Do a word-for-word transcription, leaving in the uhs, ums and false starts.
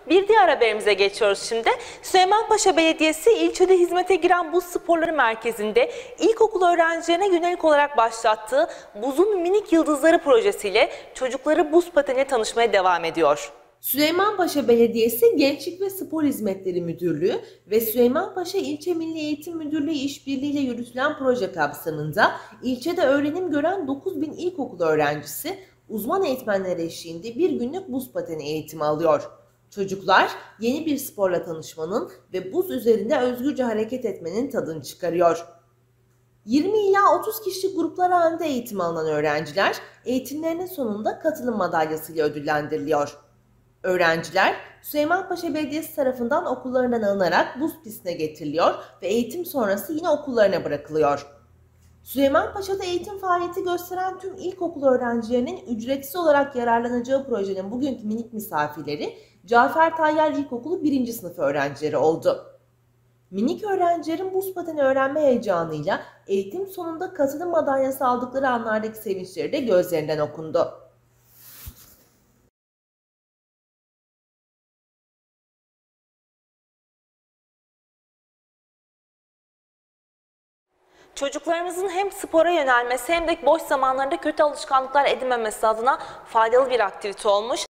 Bir diğer haberimize geçiyoruz şimdi. Süleymanpaşa Belediyesi ilçede hizmete giren buz sporları merkezinde ilkokul öğrencilerine yönelik olarak başlattığı Buzun Minik Yıldızları projesiyle çocukları buz pateniyle tanışmaya devam ediyor. Süleymanpaşa Belediyesi Gençlik ve Spor Hizmetleri Müdürlüğü ve Süleymanpaşa İlçe Milli Eğitim Müdürlüğü işbirliğiyle yürütülen proje kapsamında ilçede öğrenim gören dokuz bin ilkokul öğrencisi uzman eğitmenler eşliğinde bir günlük buz pateni eğitimi alıyor. Çocuklar yeni bir sporla tanışmanın ve buz üzerinde özgürce hareket etmenin tadını çıkarıyor. yirmi ila otuz kişilik gruplar halinde eğitim alınan öğrenciler eğitimlerinin sonunda katılım madalyasıyla ödüllendiriliyor. Öğrenciler Süleymanpaşa Belediyesi tarafından okullarından alınarak buz pistine getiriliyor ve eğitim sonrası yine okullarına bırakılıyor. Süleymanpaşa'da eğitim faaliyeti gösteren tüm ilkokul öğrencilerinin ücretsiz olarak yararlanacağı projenin bugünkü minik misafirleri Cafer Tayyar İlkokulu birinci sınıf öğrencileri oldu. Minik öğrencilerin buz pateni öğrenme heyecanıyla eğitim sonunda katılım madalyası aldıkları anlardaki sevinçleri de gözlerinden okundu. Çocuklarımızın hem spora yönelmesi hem de boş zamanlarında kötü alışkanlıklar edinmemesi adına faydalı bir aktivite olmuş.